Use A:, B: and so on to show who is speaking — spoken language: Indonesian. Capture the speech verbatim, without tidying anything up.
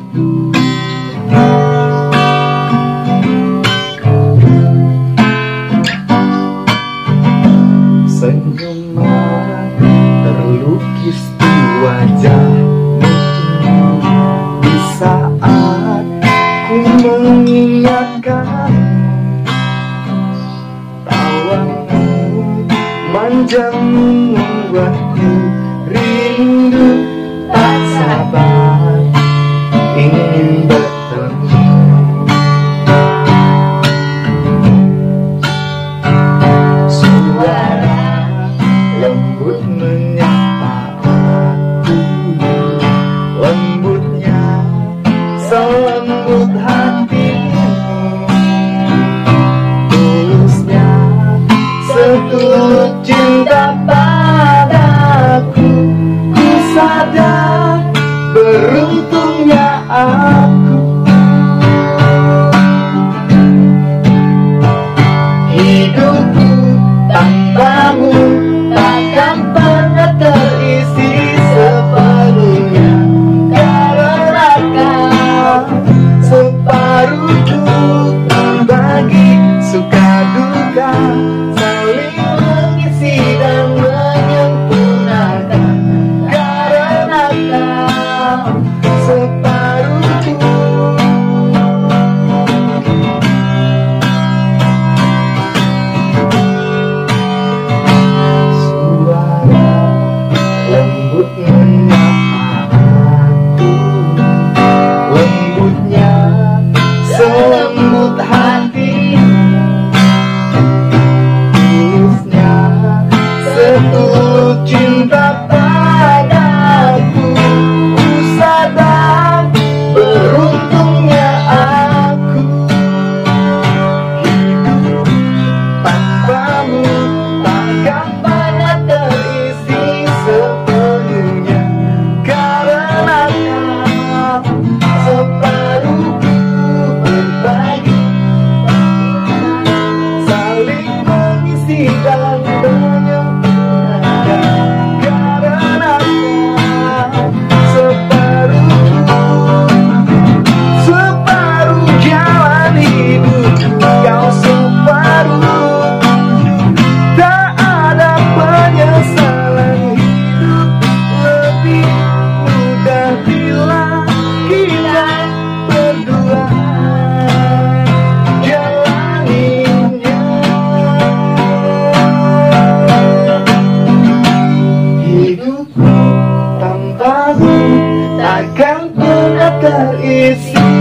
A: Senyuman terlukis di wajahmu di saat ku mengingatkan. Tawamu manjamu membuatku rindu, tak sabar ingin bertemu. Suara lembut menyapa aku, lembutnya selembut hatimu, tulusnya setulus cinta padaku. Ku sadar beruntungnya aku, hidupku tanpamu takkan pernah terisi sepenuhnya, karena kau separuhku berbagi suka duka, saling mengisi dan menyempurnakan, karena kau separuhku. Lembut menyapa aku, lembutnya selembut hatimu, tulusnya setulus cinta padaku. Ku sadar beruntungnya aku, hidup tanpamu takkan pernah terisi sepenuhnya, karena kau separuhku berbagi, saling mengisi dan menyempurnakan, karena kau separuhku, separuh jalan hidupku, kau separuh. Tak ada penyesalan, hidup lebih mudah bila kita berdua jalaninya. Hidupku tanpamu takkan pernah terisi